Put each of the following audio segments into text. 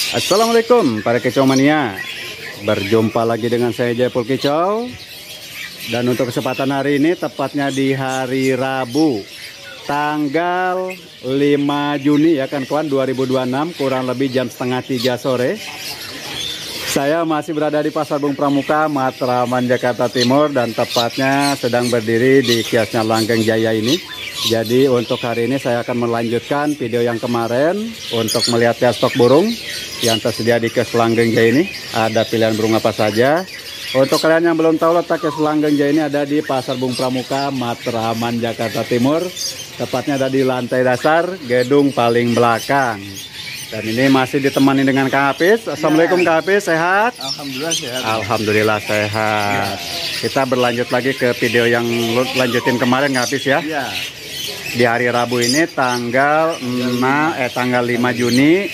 Assalamualaikum para kicau mania. Berjumpa lagi dengan saya Jaypul Kicau. Dan untuk kesempatan hari ini tepatnya di hari Rabu tanggal 5 Juni ya kan kawan 2026, kurang lebih jam setengah 3 sore. Saya masih berada di Pasar Bung Pramuka, Matraman, Jakarta Timur, dan tepatnya sedang berdiri di kiosnya Langgeng Jaya ini. Jadi untuk hari ini saya akan melanjutkan video yang kemarin untuk melihat stok burung yang tersedia di kios Langgeng Jaya ini. Ada pilihan burung apa saja. Untuk kalian yang belum tahu, letak kios Langgeng Jaya ini ada di Pasar Bung Pramuka, Matraman, Jakarta Timur. Tepatnya ada di lantai dasar, gedung paling belakang. Dan ini masih ditemani dengan Kang Hafiz. Assalamualaikum Kang Hafiz, sehat? Alhamdulillah sehat. Alhamdulillah sehat. Kita berlanjut lagi ke video yang lanjutin kemarin Kang Hafiz ya. Iya. Di hari Rabu ini tanggal 5 Juni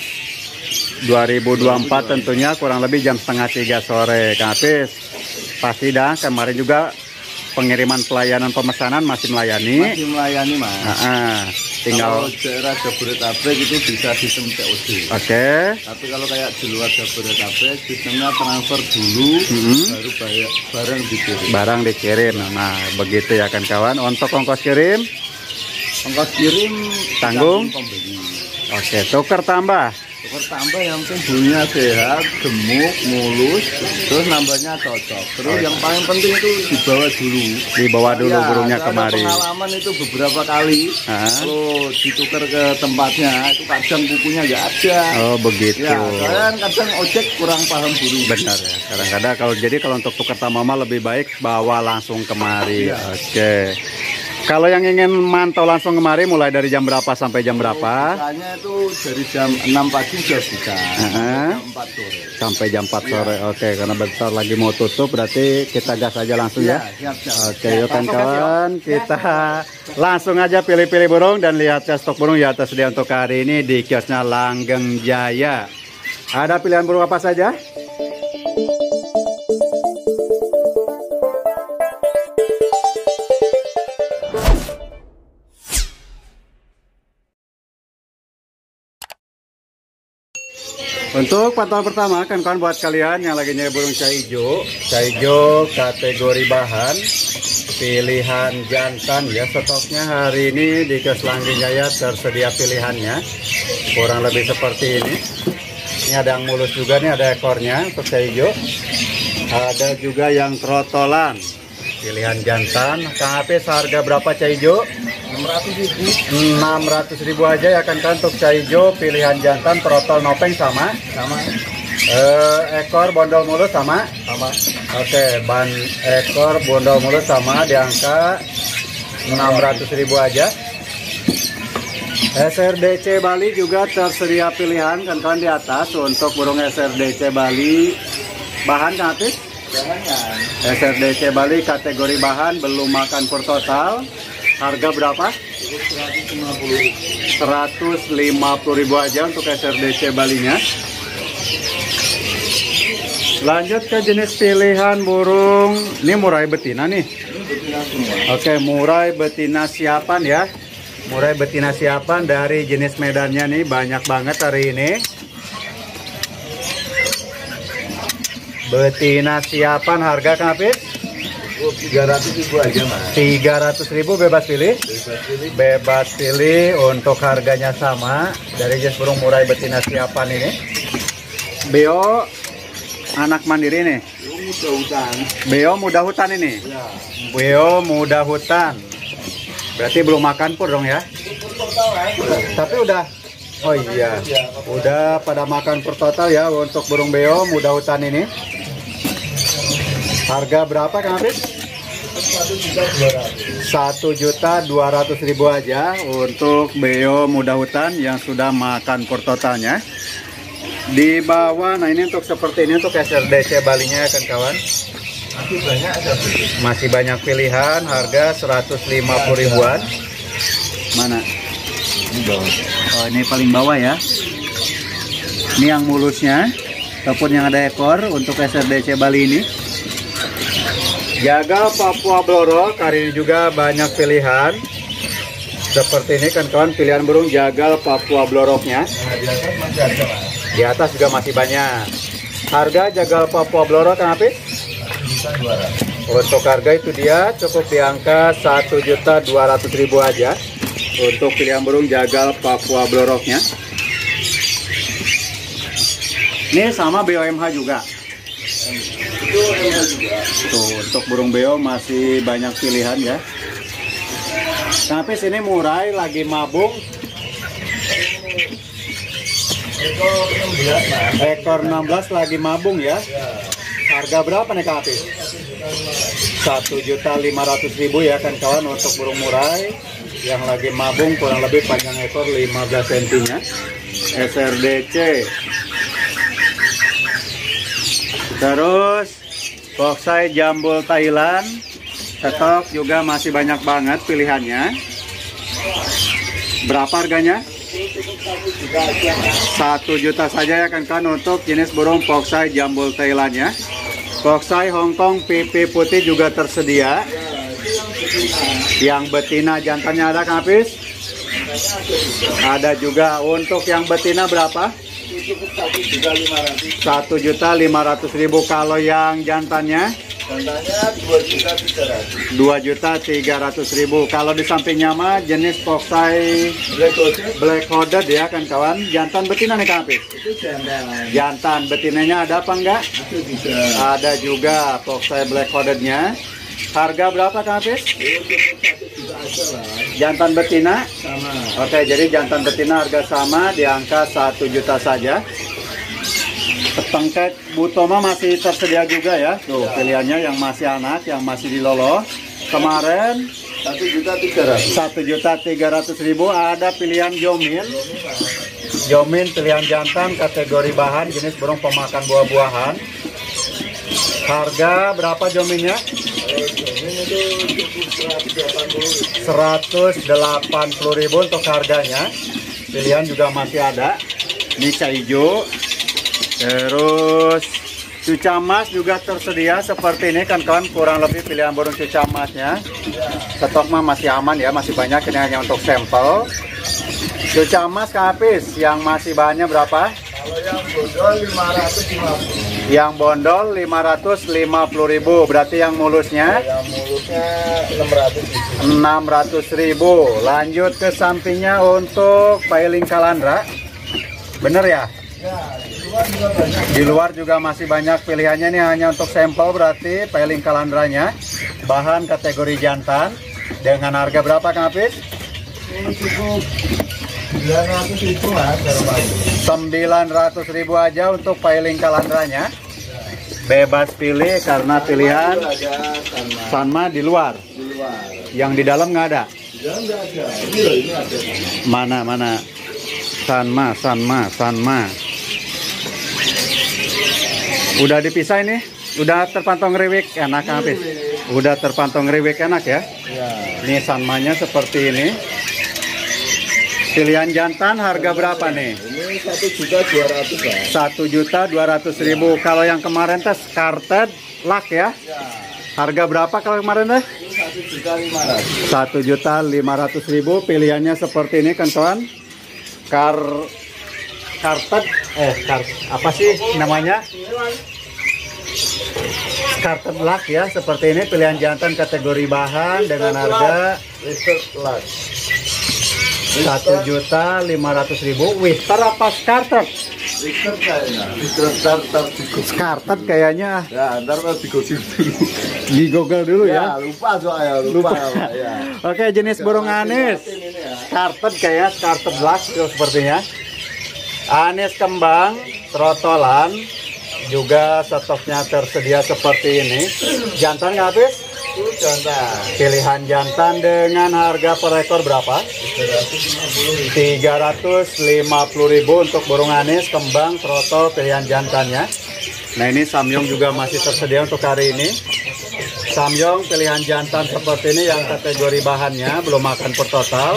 2024 tentunya kurang lebih jam setengah 3 sore. Kang Hafiz, pasti dah kemarin juga pengiriman pelayanan pemesanan masih melayani. Masih melayani Mas. Tinggal kalau daerah Jabodetabek itu bisa sistem COD. Oke. Tapi kalau kayak di luar Jabodetabek sistemnya transfer dulu, baru barang dikirim. Barang dikirim. Nah, begitu ya kan kawan. Untuk ongkos kirim, Ongkos kirim tanggung pembeli. Oke, tuker tambah. Tuker tambah yang penting bulunya sehat, gemuk, mulus, terus nambahnya cocok. Terus yang paling penting itu dibawa dulu. Dibawa dulu Ya, burungnya saya ada kemari. pengalaman itu beberapa kali. Kalau ditukar ke tempatnya itu kadang kukunya nggak ada. Oh begitu. Ya, saya kadang ojek kurang paham burung. Benar ya. Kadang-kadang kalau untuk tuker tambah lebih baik bawa langsung kemari. Ya. Oke. Kalau yang ingin mantau langsung kemari mulai dari jam berapa sampai jam berapa? Biasanya itu dari jam 6 pagi sudah buka. Jam 4 sore. Sampai jam 4 sore. Oke, karena bentar lagi mau tutup berarti kita gas aja langsung ya. Siap. Oke, yuk kan kawan, kita langsung aja pilih-pilih burung dan lihat stok burung yang tersedia untuk hari ini di kiosnya Langgeng Jaya. Ada pilihan burung apa saja? Untuk pantauan pertama kan kawan buat kalian yang lagi nyari burung cai hijau kategori bahan pilihan jantan ya, stoknya hari ini di kios Langgeng Jaya tersedia pilihannya kurang lebih seperti ini. Ini ada yang mulus juga nih, ada ekornya untuk cai hijau, ada juga yang krotolan pilihan jantan. Kang Hafiz, harga berapa cai hijau? 600.000 aja ya kan untuk cai hijau pilihan jantan, trotol nopeng sama ekor bondol mulus sama. Oke, ban ekor bondol mulus sama di angka 600.000 aja. SRDC Bali juga tersedia pilihan kan kawan di atas untuk burung SRDC Bali bahan kan Hafiz? SRDC Bali kategori bahan belum makan per total. Harga berapa? 150.000 aja untuk SRDC Balinya. Lanjut ke jenis pilihan burung. Ini murai betina nih. Oke, murai betina siapan ya. Murai betina siapan dari jenis medannya nih banyak banget hari ini. Betina siapan harga Kang Hafiz? 300.000 aja Mas. 300.000 bebas pilih. Bebas pilih untuk harganya sama dari jenis burung murai betina siapan ini. Beo anak mandiri nih. Beo muda hutan ini. Ya. Beo muda hutan. Berarti belum makan pur dong ya? Tapi udah. Oh iya. Udah pada makan per total ya untuk burung beo muda hutan ini. Harga berapa Kang Hafiz? 1.200.000 aja untuk beo muda hutan yang sudah makan per totalnya. Di bawah, nah ini untuk seperti ini untuk SRDC Balinya kan kawan. Masih banyak pilihan, harga 150.000-an. Mana? Oh, ini paling bawah ya. Ini yang mulusnya ataupun yang ada ekor untuk SRDC Bali ini. Jagal Papua Blorok hari ini juga banyak pilihan. Seperti ini kan kawan, pilihan burung jagal Papua Bloroknya. Nah, di atas masih ada Mas. Di atas juga masih banyak. Harga jagal Papua Blorok Kang Apis? Untuk harga itu dia cukup di angka 1.200.000 aja untuk pilihan burung jagal Papua Bloroknya. Ini sama BOMH juga. Tuh, untuk burung beo masih banyak pilihan ya. Tapi sini murai lagi mabung. Ekor 16 lagi mabung ya. Harga berapa nih Kang Apis? 1.500.000 ya kan kawan untuk burung murai yang lagi mabung, kurang lebih panjang ekor 15 cm nya. SRDC. Terus boxai jambul Thailand, stok juga masih banyak banget pilihannya. Berapa harganya? 1 juta saja ya kan untuk jenis burung boxai jambul Thailand ya. Boxai Hongkong pipi putih juga tersedia. Yang betina jantannya ada Kang Apis? Ada juga. Untuk yang betina berapa? 1.500.000. Kalau yang jantannya? Jantannya 2.300.000. Kalau di sampingnya mah jenis boxai black hooded ya kan kawan. Jantan betina nih Kang Apis? Itu jantan. Jantan betinanya ada apa enggak? Ada juga boxai black hoodednya. Harga berapa Kang Apis? Jantan betina? Sama. Oke, jadi jantan betina harga sama di angka 1 juta saja. Petengkek Butoma masih tersedia juga ya. Tuh, pilihannya yang masih anak, yang masih dilolo. Kemarin 1.300.000 ada pilihan Jomin. Jomin pilihan jantan kategori bahan jenis burung pemakan buah-buahan. Harga berapa Jominnya? 180.000 untuk harganya. Pilihan juga masih ada. Ini hijau. Terus cuca emas juga tersedia seperti ini kan kawan, kurang lebih pilihan burung cuca emasnya. Stok mah masih aman ya, masih banyak, ini hanya untuk sampel. Cuca emas Kang Apis yang masih bahannya berapa? Kalau yang bondol 550. Yang bondol 550.000, berarti yang mulusnya? Yang mulusnya 600.000. Lanjut ke sampingnya untuk pailing kalandra. Bener ya? Ya, juga banyak. Di luar juga masih banyak pilihannya, nih hanya untuk sampel berarti pailing kalandranya. Bahan kategori jantan. Dengan harga berapa Kang Apis? Ini cukup 900.000 lah. 900.000 aja untuk pailing kalandranya. Bebas pilih karena pilihan Sanma di luar. Yang di dalam nggak ada. Ya, nggak ada. Ini ada. Mana? Sanma. Udah dipisah ini? Udah terpantau ngeriwik enak Kang Apis? Udah terpantau ngeriwik enak ya? Ya. Ini Sanmanya seperti ini. Pilihan jantan harga berapa nih? Ini 1.200.000 lah. 1.200.000. Kalau yang kemarin tes karted lak ya? Ya. Harga berapa kalau kemarin teh? 1.500.000. 1.500.000. Pilihannya seperti ini kan kawan. Karted apa sih namanya? Karted lak ya, seperti ini pilihan jantan kategori bahan dengan harga 1.500.000. Whisper apa Skartet? Whisper kayaknya. Whisper starter. Skartet kayaknya. Ya, ntar mau digosip dulu. Di Google dulu Ya, ya. lupa soalnya. Lupa. Ya. Oke, jenis burung anis. Skartet kayak Skartet black sepertinya. Anis kembang, trotolan, juga stoknya tersedia seperti ini. Jantan nggak habis? Jantan. Pilihan jantan dengan harga per ekor berapa? 350.000 untuk burung anis, kembang, trotol, pilihan jantannya. Nah ini Samyong juga masih tersedia untuk hari ini. Samyong pilihan jantan seperti ini yang kategori bahannya belum makan per total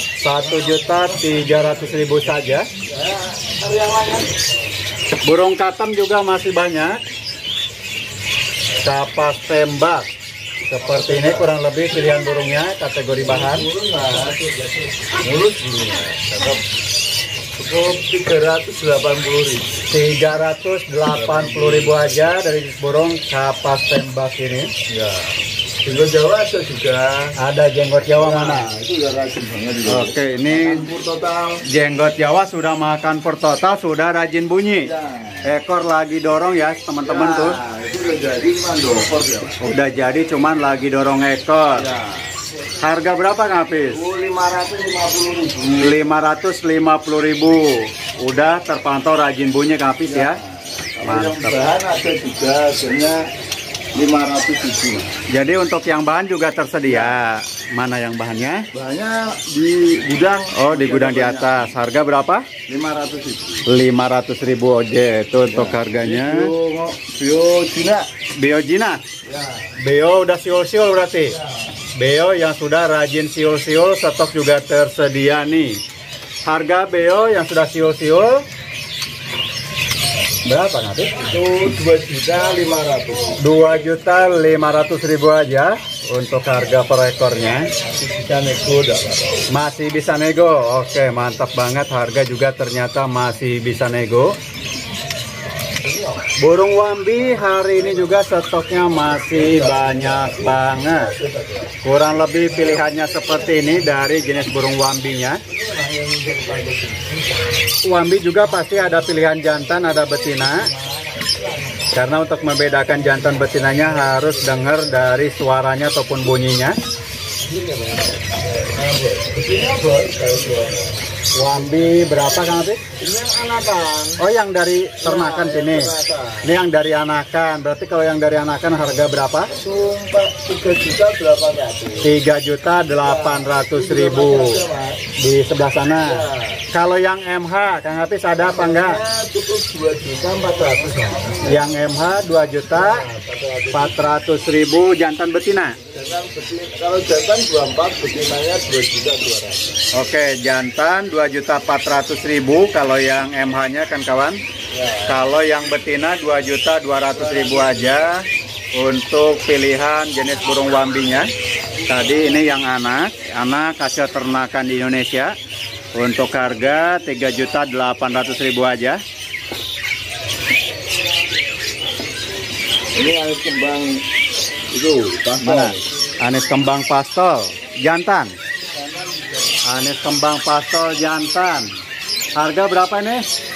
1.300.000 saja. Burung katam juga masih banyak. Kapas tembak seperti ini kurang lebih pilihan burungnya kategori bahan. Mulus. Cukup 380.000. 380.000 aja dari jenis burung kapas tembak ini. Ya. Jenggot Jawa ada juga. Ada jenggot Jawa mana? Itu udah rajin banget juga. Oke, ini Campur total. jenggot Jawa sudah makan per total, sudah rajin bunyi. Ya. Ekor lagi dorong ya teman-teman tuh. Itu udah jadi cuma dokor ya. Udah jadi cuman lagi dorong ekor. Ya. Harga berapa Kang Hafiz? 550.000. 550.000. Udah terpantau rajin bunyi Kang Hafiz ya. Kalau yang Mantap. bahan ada juga, harganya 500.000. Jadi untuk yang bahan juga tersedia. Mana yang bahannya? Bahannya di gudang. Oh, di gudang di atas. Harga berapa? 500.000. 500.000 oje. Itu untuk harganya. Bio Cina. Biojina. Ya. Beo udah siul-siul berarti. Beo yang sudah rajin siul-siul, stok juga tersedia nih. Harga beo yang sudah siul-siul berapa nanti? Itu 2.500.000. 2.500.000 aja untuk harga per ekornya. Bisa nego enggak apa-apa. Masih bisa nego. Oke, mantap banget. Harga juga ternyata masih bisa nego. Burung Wambi hari ini juga stoknya masih banyak banget. Kurang lebih pilihannya seperti ini dari jenis burung Wambinya. Wambi juga pasti ada pilihan jantan, ada betina. Karena untuk membedakan jantan betinanya harus dengar dari suaranya ataupun bunyinya. Wambi berapa Kang Hafiz? Ini yang anakan. Oh, yang dari ternakan sini. Ini yang dari anakan. Berarti kalau yang dari anakan harga berapa? Itu 3.800.000. 3.800.000 di sebelah sana. Kalau yang MH, Kang Hafiz ada apa enggak? Cukup 2.400.000. Yang MH 2.400.000 jantan betina. Kalau jantan 24, betinanya 2.200.000. Oke, jantan 2.400.000. Kalau yang MH-nya kan kawan. Ya. Kalau yang betina 2.200.000 aja untuk pilihan jenis burung Wambinya. Tadi ini yang anak hasil ternakan di Indonesia. Untuk harga 3.800.000 aja. Ini anis kembang itu Mana? Anis kembang pastol jantan. Anis kembang pastol jantan. Harga berapa ini?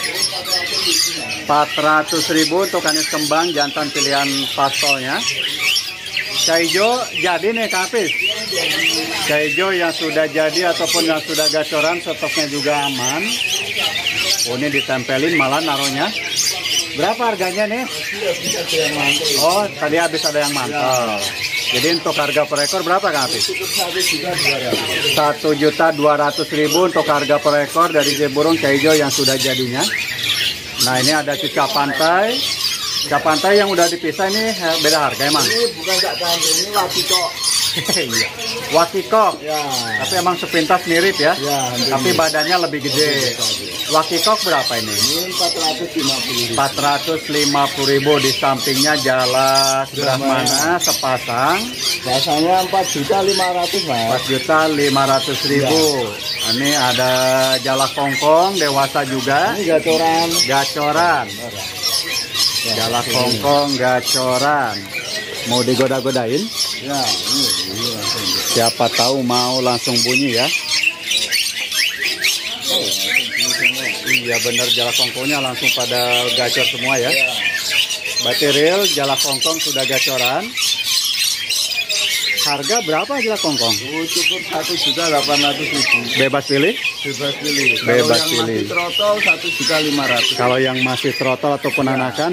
400.000 untuk anis kembang jantan pilihan pastolnya. Caijo jadi nih Kang Hafiz. Caijo yang sudah jadi ataupun yang sudah gacoran stoknya juga aman. Oh, ini ditempelin malah naruhnya. Berapa harganya nih? Oh, tadi habis ada yang mantap. Jadi untuk harga per ekor berapa Kang Hafiz? cukup 1.200.000. 1.200.000 untuk harga per ekor dari burung Caijo yang sudah jadinya. Nah, ini ada cicak pantai. Cicak pantai yang udah dipisah ini beda harga emang. Ini bukan cak pantai, ini wakikok. Iya. Wakikok. Ya. Tapi emang sepintas mirip ya. Ya, hampir Tapi mirip. badannya lebih gede. Wakikok berapa ini? Ini 450.000. 450.000 di sampingnya Jalak Brahmana sepasang. Rasanya 4.500.000 Mas. 4.500.000. Ini ada Jalak Kongkong dewasa juga. Ini gacoran. Gacoran. Jalak Kongkong gacoran. Mau digoda-godain? Ya, ini langsung. Siapa tahu mau langsung bunyi ya. Iya bener, Jalak Kongkongnya langsung pada gacor semua ya. Berarti real Jalak Kongkong sudah gacoran. Harga berapa Jalak Kongkong? Cukup 1.800.000. Bebas pilih? Bebas pilih. Bebas Kalau pilih. yang masih trotol 1.500.000. Kalau yang masih trotol ataupun anakan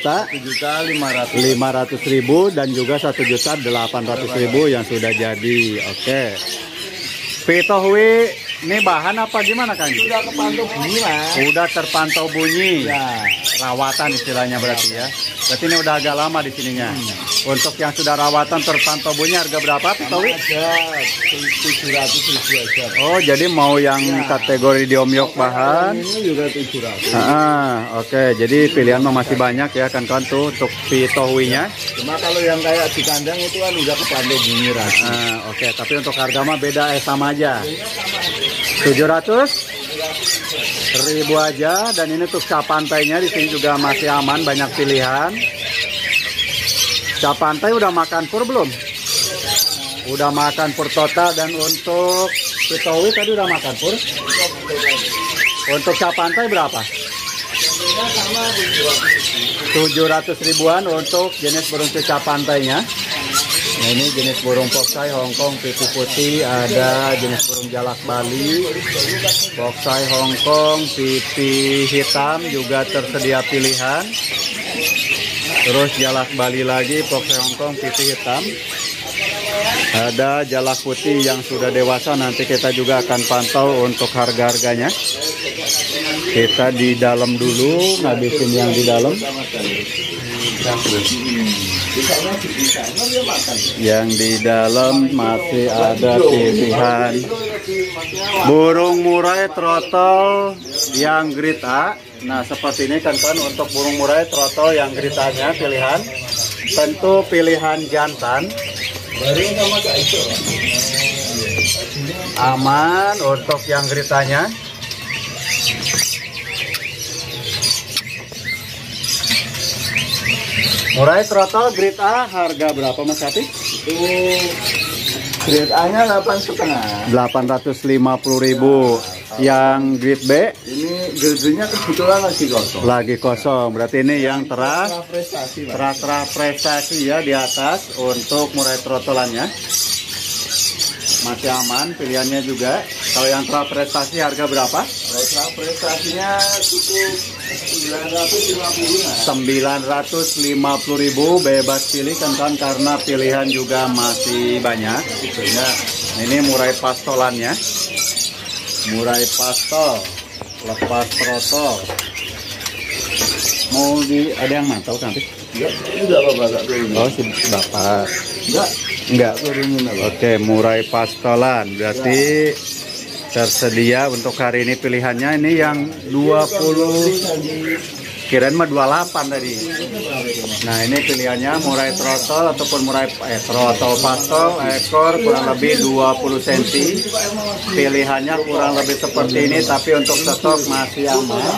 1.500.000 dan juga 1.800.000 yang sudah jadi. Oke. Pitohui ini bahan apa gimana Kang? Sudah kepantau bunyi Mas. Udah terpantau bunyi. Ya. Rawatan istilahnya berarti ya. Berarti ini udah agak lama di sininya. Untuk yang sudah rawatan terpantau bunyi harga berapa Pitohui? Ada 700.000 aja. Oh, jadi mau yang kategori diomyok bahan. Ini juga 700. Oke, jadi pilihan mah masih banyak ya kan tuh untuk pitohuinya. Cuma kalau yang kayak di kandang itu kan udah kepantau bunyi Ras. Oke, tapi untuk harga mah beda sama aja. 700? 1000 aja. Dan ini untuk cap pantainya di sini juga masih aman, banyak pilihan. Cap pantai udah makan pur belum? Udah makan pur total. Dan untuk Pitowi tadi udah makan pur. Untuk cap pantai berapa? 700 ribuan untuk jenis burung cap pantainya. Nah, ini jenis burung foxeye Hongkong pipi putih, ada jenis burung jalak Bali, foxeye Hongkong pipi hitam juga tersedia pilihan. Terus jalak Bali lagi, foxeye Hongkong pipi hitam. Ada jalak putih yang sudah dewasa, nanti kita juga akan pantau untuk harga-harganya. Kita di dalam dulu, ngabisin yang di dalam. Yang di dalam masih ada pilihan burung murai trotol yang grade A. Nah, seperti ini kan untuk burung murai trotol yang grade A-nya pilihan. Tentu pilihan jantan. Aman untuk yang grade A-nya. Murai trotol grade A harga berapa Mas Ati? Itu grade A-nya 8,5. 850.000. Yang grade B? Ini grade-nya kebetulan lagi kosong. Lagi kosong. Berarti ini yang terah prestasi ya di atas untuk murai trotolannya. Masih aman pilihannya juga. Kalau yang terah prestasi harga berapa? Terah prestasinya cukup 950.000 bebas pilih kan karena pilihan juga masih banyak. Nah, ini murai pastolannya. Murai pastol lepas trotol. Mau ada yang mantau kan? Enggak, enggak Bapak. Oh, si Bapak. Enggak. Oke, murai pastolan. Berarti tersedia untuk hari ini pilihannya ini yang 20, kirain mah 28 tadi. Nah, ini pilihannya murai trotol ataupun murai trotol pastol, ekor kurang lebih 20 cm. Pilihannya kurang lebih seperti ini, tapi untuk stok masih aman.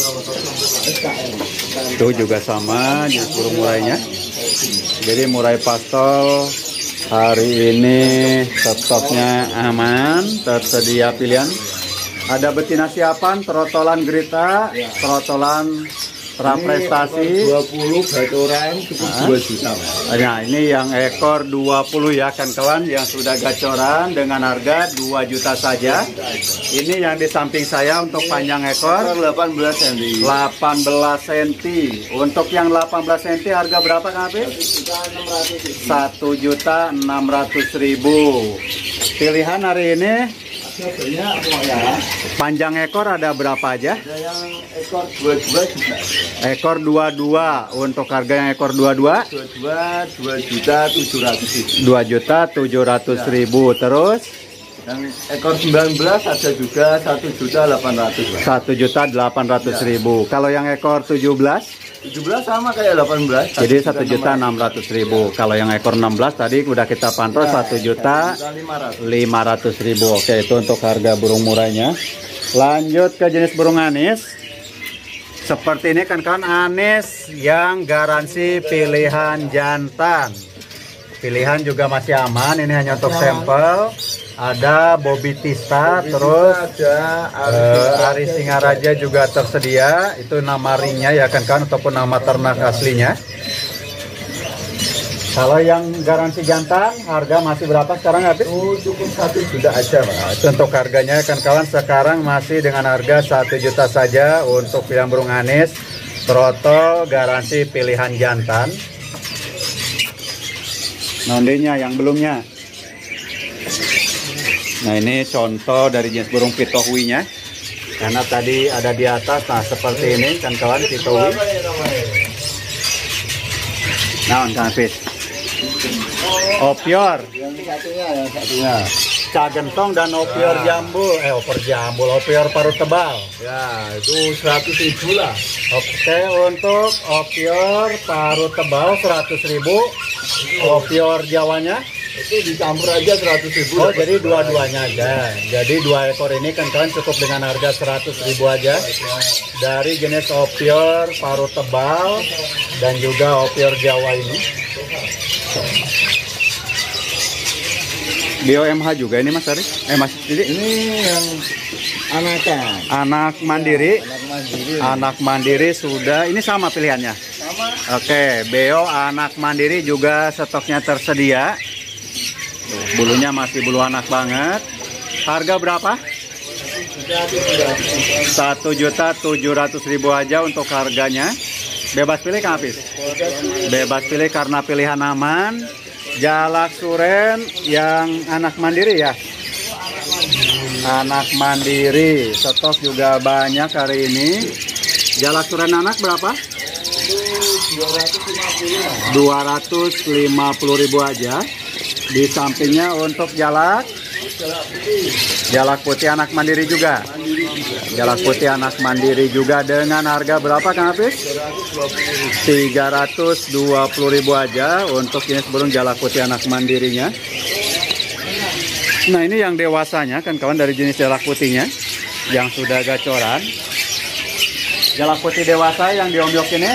Itu juga sama jenis burung murainya. Jadi murai pastol hari ini stoknya aman, tersedia pilihan. Ada betina siapan, trotolan grita, trotolan praprestasi 20 gacoran cukup 2 juta. Nah, ini yang ekor 20 ya kan kawan, yang sudah gacoran dengan harga 2 juta saja. Ini yang di samping saya untuk panjang ekor 18 cm. 18 cm. Untuk yang 18 cm harga berapa Kang Hafiz? 1.600.000. Pilihan hari ini panjang ekor ada berapa aja? Ada yang ekor 22 juta. Ekor 22. Untuk harga yang ekor 22? 2.700.000. 2.700.000. Terus yang ekor 19 ada juga 1.800.000. 1.800.000. Kalau yang ekor 17? 17 sama kayak 18. Jadi 1.600.000. Kalau yang ekor 16 tadi udah kita pantau 1.500.000. Oke, itu untuk harga burung murainya. Lanjut ke jenis burung anis. Seperti ini kan anis yang garansi pilihan jantan. Pilihan juga masih aman. Ini hanya untuk sampel. Ada Bobitista, terus Ari Singaraja juga tersedia. Itu nama ringnya ya kan ataupun nama ternak aslinya. Kalau yang garansi jantan harga masih berapa sekarang habis? Oh, cukup 1 juta aja Pak. Untuk harganya kan kawan sekarang masih dengan harga 1 juta saja untuk pilihan burung anis trotol garansi pilihan jantan. Nondenya yang belumnya. Nah, ini contoh dari jenis burung pitohuinya. Karena tadi ada di atas, nah seperti ini kan kawan pitohui. Nah, Kang Hafiz. Opior. Yang satunya. Cagentong dan opior jambul. Opior paruh tebal. Ya, itu 100.000 lah. Oke, untuk opior paruh tebal 100.000. Opior Jawanya Itu dicampur aja 100.000. Oh, jadi dua-duanya aja. Jadi 2 ekor ini kan kalian cukup dengan harga 100.000 aja. Dari jenis opior paruh tebal dan juga opior Jawa ini. Bio MH juga ini Mas Ari? Mas Didi? Ini yang anakan. Anak mandiri. Anak mandiri. Anak mandiri sudah. Ini sama pilihannya. Sama. Oke, Beo anak mandiri juga stoknya tersedia. Tuh, bulunya masih bulu anak banget. Harga berapa? 1.700.000 aja untuk harganya. Bebas pilih Kang Hafiz. Bebas pilih karena pilihan aman. Jalak suren yang anak mandiri ya. Anak mandiri, stok juga banyak hari ini. Jalak suren anak berapa? 250.000 aja. Di sampingnya untuk jalak putih anak mandiri juga. Jalak putih anak mandiri juga dengan harga berapa Kang Hafiz? 320.000 aja untuk jenis burung jalak putih anak mandirinya. Nah, ini yang dewasanya kan kawan, dari jenis jalak putihnya yang sudah gacoran. Jalak putih dewasa yang diomyok ini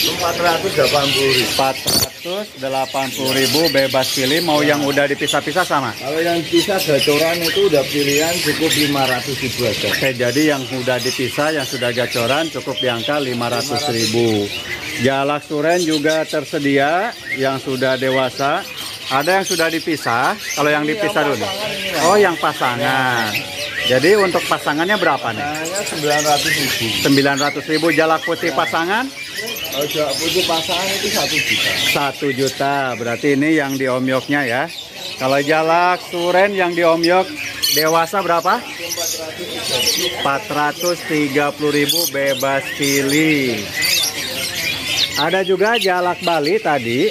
480.000 bebas pilih. Mau yang udah dipisah-pisah sama? Kalau yang dipisah gacoran itu udah pilihan cukup 500.000 aja. Oke, jadi yang udah dipisah, yang sudah gacoran cukup di angka 500.000. Jalak suren juga tersedia yang sudah dewasa. Ada yang sudah dipisah. Kalau yang dipisah dulu. Oh, yang pasangan. Jadi untuk pasangannya berapa nih? 900.000. 900.000 jalak putih pasangan. Kalau jalak putih pasangan itu 1 juta. 1 juta. Berarti ini yang diomyoknya ya. Kalau jalak suren yang diomyok dewasa berapa? 430.000 bebas pilih. Ada juga jalak Bali tadi.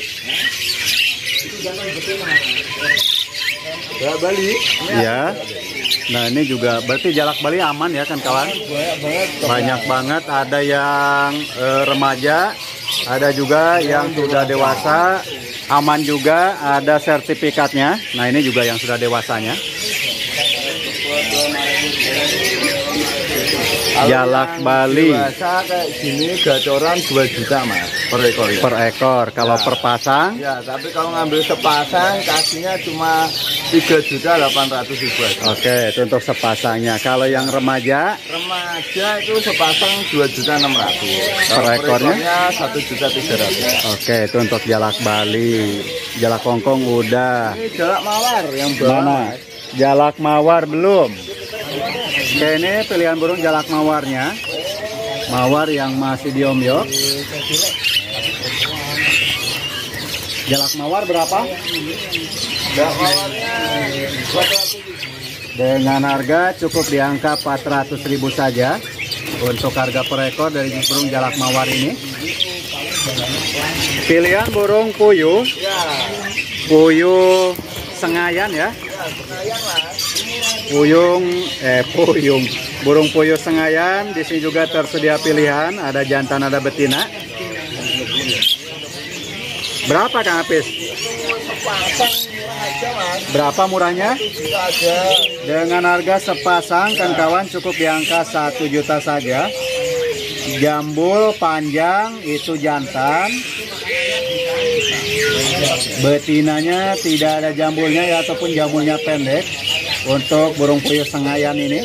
Jalak Bali? Ya. Nah, ini juga berarti jalak Bali aman ya kan kawan? Banyak banget. Ada yang remaja, ada juga yang sudah dewasa, aman juga, ada sertifikatnya. Nah, ini juga yang sudah dewasanya. Jalak Bali. Dewasa kayak gini gacoran 2 juta Mas per ekor ya. Per ekor. Kalau Ya. per pasang? Ya, tapi kalau ngambil sepasang kasihnya cuma 3.800.000 aja. Oke, itu untuk sepasangnya. Kalau yang remaja? Remaja itu sepasang 2.600.000. Per ekornya? 1.300.000. Oke, itu untuk jalak Bali. Jalak Hongkong udah. Ini jalak mawar yang bawah. Mana? Jalak mawar belum. Oke, ini pilihan burung jalak mawarnya. Mawar yang masih diomyok. Jalak mawar berapa? Jalak mawarnya Dengan harga cukup di angka 400.000 saja. Untuk harga per ekor dari burung jalak mawar ini. Pilihan burung puyuh. ya. Puyuh Sengayan ya. Puyung, burung puyuh Sengayan. Di sini juga tersedia pilihan, ada jantan, ada betina. Berapa Kang Hafiz? Berapa murahnya? Dengan harga sepasang kan kawan cukup di angka 1 juta saja. Jambul panjang itu jantan. Betinanya tidak ada jambulnya ya, ataupun jambulnya pendek. Untuk burung puyuh Sengayan ini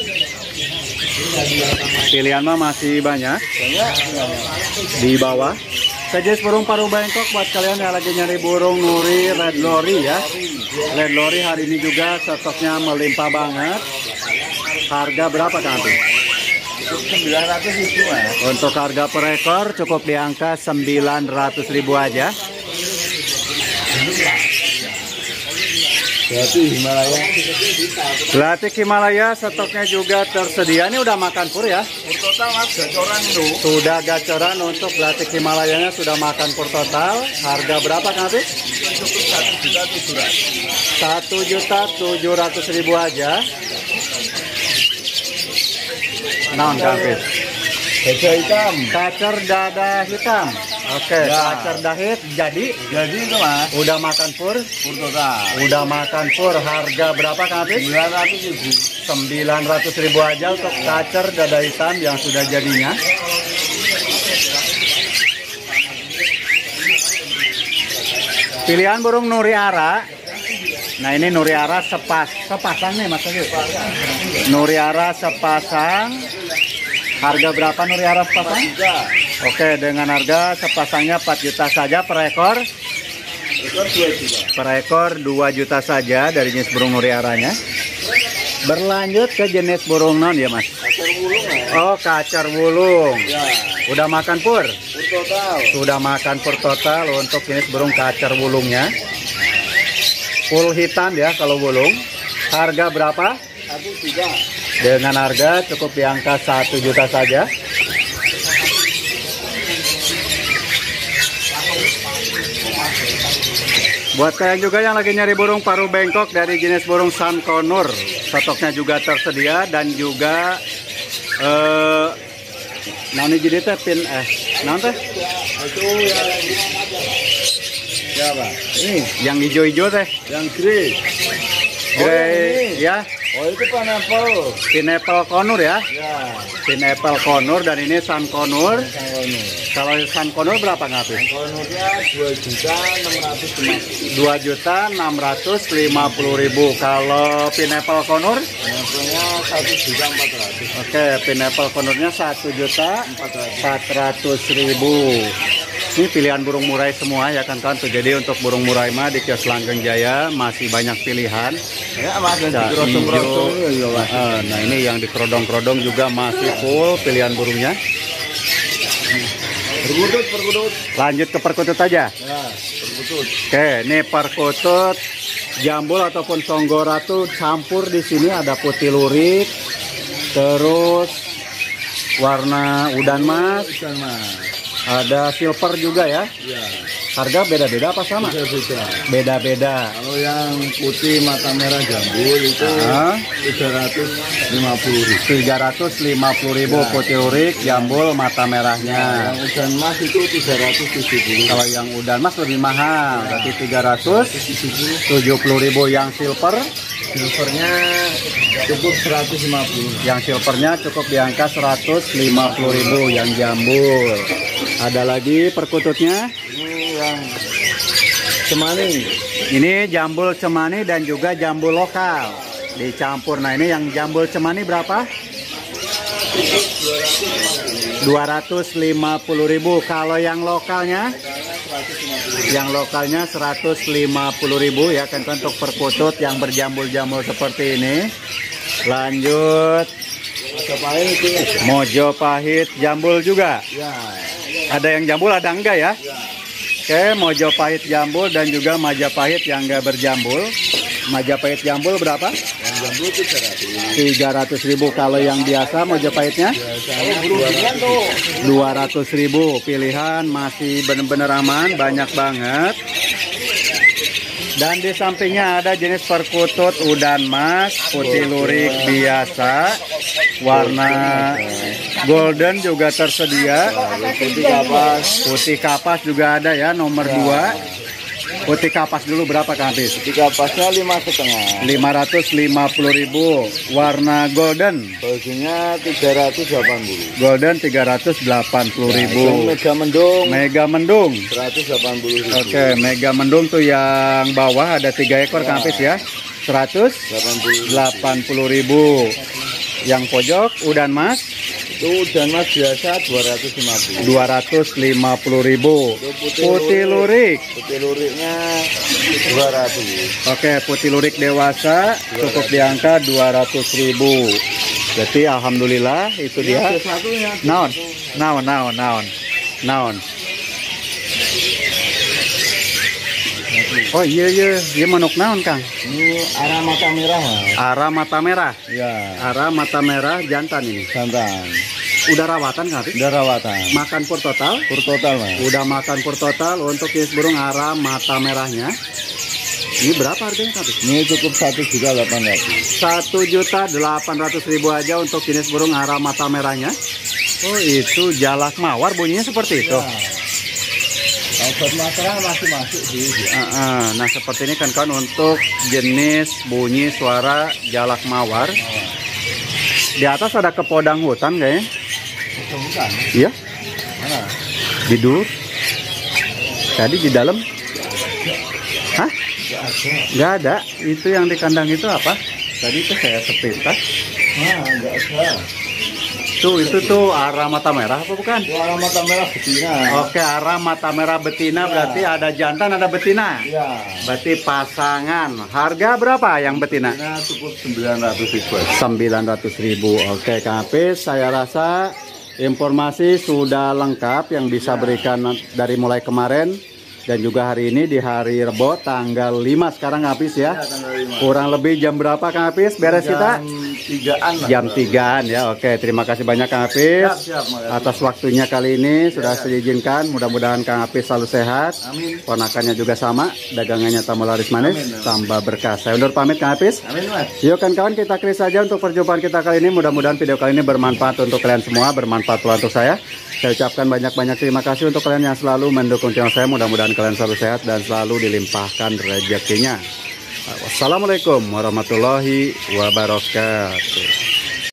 pilihan mah masih banyak di bawah. Sejenis burung paruh bengkok buat kalian yang lagi nyari burung nuri red lorry ya. Red lorry hari ini juga stoknya melimpah banget. Harga berapa Kang? 900.000 Mas. Untuk harga per ekor cukup di angka 900.000 aja. Berarti Himalaya. Gelatik Himalaya stoknya juga tersedia. Ini udah makan pur ya? Pur total Mas gacoran itu. Sudah gacoran untuk gelatik Himalayanya, sudah makan pur total. Harga berapa Kang Hafiz? Cukup 1.700.000. 1.700.000 aja. Naon Kang Hafiz? Dada hitam. Kacer dada hitam. Oke, Ya. kacer dahit jadi. Jadi itu mas, Udah makan pur? pur total. Udah makan pur. Harga berapa Kang Hafiz? 900.000. 900.000 aja untuk kacer dada hitam yang sudah jadinya. Pilihan burung Nuriara. Nah ini Nuriara sepasang nih Mas Agus. Nuriara sepasang. Harga berapa Nuriara sepasang? Juga. Oke, dengan harga sepasangnya 4 juta saja per ekor. Ekor 2 juta. Per ekor 2 juta saja dari jenis burung Nuriaranya. Berlanjut ke jenis burung non ya Mas. Kacer wulung ya. Oh, kacer wulung. Ya. Udah makan pur? Pur total. Sudah makan pur total untuk jenis burung kacer wulungnya. Full hitam ya kalau wulung. Harga berapa? 1 juta. Dengan harga cukup di angka 1 juta saja. Buat kalian juga yang lagi nyari burung paruh bengkok dari jenis burung Sankonur, stoknya juga tersedia dan juga nanti jadi teh pin nanti Itu yang ya Pak. Ini yang hijau-hijau teh, yang grey. grey ini. ya, Oh itu pineapple. pineapple konur ya, Ya. pineapple konur dan ini Sankonur. Sankonur. Kalau Sankonur berapa nggak Hafiz? Sankonurnya 2.650.000. 2.650.000. Kalau pineapple konur? Pineapple-nya 1.400.000. Oke, pineapple konurnya 1.400.000. Ini pilihan burung murai semua ya kan tuh. Jadi untuk burung murai mah di kios Langgeng Jaya masih banyak pilihan. Ya mas, yang Ada dikerosong-kerosong hijau. ya mas. Nah ini yang dikerodong-kerodong juga masih full pilihan burungnya. Perkutut. Lanjut ke perkutut aja. Ya, perkutut. Oke, ini perkutut jambul ataupun songgoratu campur di sini ada putih lurik, terus warna udan mas, Ikan mas. ada silver juga ya. Ya, Harga beda-beda apa sama? beda-beda. Beda-beda. Kalau yang putih mata merah jambul itu Ah. 350.000. 350.000 putih lurik, jambul mata merahnya. Yang udan mas itu 370. Kalau yang udan mas lebih mahal, berarti 370.000 yang silver. Silvernya cukup 150. Yang silvernya cukup di angka 150.000 yang jambul. Ada lagi perkututnya. Ini yang cemani. Ini jambul cemani dan juga jambul lokal dicampur. Nah ini yang jambul cemani berapa? 250.000. Kalau yang lokalnya? Yang lokalnya 150.000 ya kan untuk perkutut yang berjambul-jambul seperti ini. Lanjut Majapahit itu. Mojopahit jambul juga. Ya. Ada yang jambul ada enggak ya? Ya. Oke, Mojopahit jambul dan juga Majapahit yang enggak berjambul. Majapahit jambul berapa? Yang jambul 300. 300.000. Kalau yang biasa Mojopahitnya Biasanya 200. 200.000. Pilihan masih benar-benar aman, banyak banget. Dan di sampingnya ada jenis perkutut udan mas, putih lurik biasa, warna golden juga tersedia. Putih kapas. Putih kapas juga ada ya, nomor 2. Putih kapas dulu berapa Kang Hafiz? Putih kapasnya 5,5. 550.000. Warna golden. Bajunya 380. Golden Yang 380.000. mega mendung Mega mendung. 180.000. Oke, mega mendung tuh yang bawah ada 3 ekor Kang Hafiz ya. 180.000. Yang pojok udan mas Itu udan mas biasa 250. 250.000. Putih Putih lurik. Putih luriknya 200. Oke, putih lurik dewasa cukup di angka 200.000. Jadi alhamdulillah itu dia. Ada satunya. Naon. Oh iya manuk naon Kang? Ini arah mata merah mas. Arah mata merah. Ya. Arah mata merah jantan ini. Santan. Udah rawatan Kang Hafiz? Udah rawatan. Makan pur total? Pur total mas. Udah makan pur total untuk jenis burung arah mata merahnya. Ini berapa harganya Kang Hafiz? Ini cukup 1.800.000. 1.800.000 aja untuk jenis burung arah mata merahnya. Oh, itu jalak mawar bunyinya seperti itu. Ya. Kalau buat masalah masih masuk sih. Nah, seperti ini kan untuk jenis bunyi suara jalak mawar. Di atas ada kepodang hutan kayaknya. Bukan. Iya. Mana? Tidur. Tadi di dalam. Hah? Nggak ada. Itu yang di kandang itu apa? Tadi itu saya sepintas. Nah, enggak ada. Itu tuh arah mata merah apa bukan? Itu arah mata merah betina. Oke, arah mata merah betina berarti ada jantan ada betina. Iya. Berarti pasangan. Harga berapa yang betina? Betina cukup 900.000. 900.000. Oke, Kang Apis, saya rasa informasi sudah lengkap yang bisa berikan dari mulai kemarin dan juga hari ini di hari Rebo tanggal 5 sekarang Kang Apis ya. Ya, tanggal 5. Kurang lebih jam berapa Kang Apis beres kita? Jam 3-an lah. Jam 3-an ya. Oke, terima kasih banyak Kang Apis Siap, makasih. atas waktunya kali ini sudah saya izinkan. Mudah-mudahan Kang Apis selalu sehat. Amin. Ponakannya juga sama, dagangannya tambah laris manis, Amin. tambah berkah. Saya undur pamit Kang Apis. Amin, Mas. Yuk kawan-kawan, kita akhiri saja untuk perjumpaan kita kali ini. Mudah-mudahan video kali ini bermanfaat untuk kalian semua, bermanfaat pula untuk saya. Saya ucapkan banyak-banyak terima kasih untuk kalian yang selalu mendukung channel saya. Mudah-mudahan kalian selalu sehat dan selalu dilimpahkan rezekinya. Wassalamualaikum warahmatullahi wabarakatuh.